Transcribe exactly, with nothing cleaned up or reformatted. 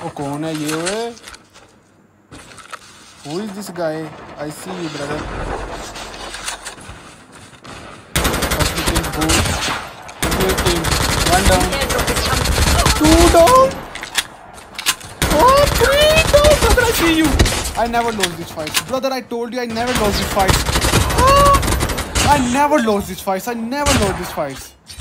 ओ कौन है ये ओए? Who is this guy? I see you, brother. First we kill both. Two team. One down. Two down. Oh, three down, brother. I see you. I never lost this fight, brother. I told you I never lost this fight. Oh, I never lost this fight. I never lost this fight.